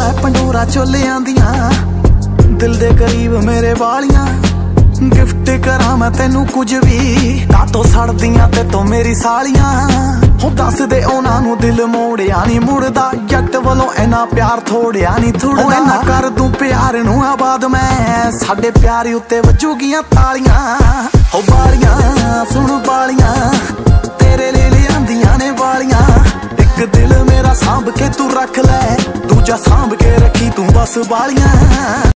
Pandora चोलियां दियां, दिल दे करीब मेरे वालियां। गिफ्ट करा मैं तेनू कुछ भी, कातों सड़दियां ते तो मेरी सालियां। हो दस दे उन्हां नू दिल मोड़िया नी मुड़दा, जट वालों इना प्यार थोड़िया नी थुड़दा। इना कर दूं प्यार नू आबाद मैं, साडे प्यार उत्ते वजूगियां तालियां। हो बालियां सुन बालियां, तेरे ले लियांदियां ने वालियां। एक दिल मेरा सांभ के तू रख ले, दूजा सांभ के रखी तू बस बालियां।